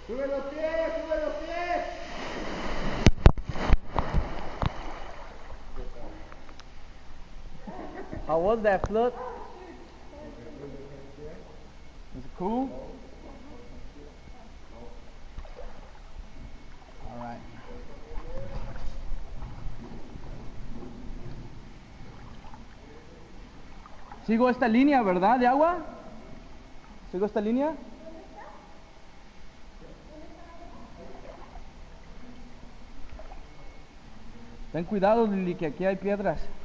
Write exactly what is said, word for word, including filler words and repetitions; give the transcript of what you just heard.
Sube los pies, sube los pies. How was that float? Was it cool? All right. Sigo esta línea, ¿verdad? De agua. Sigo esta línea. Ten cuidado, Lili, que aquí hay piedras.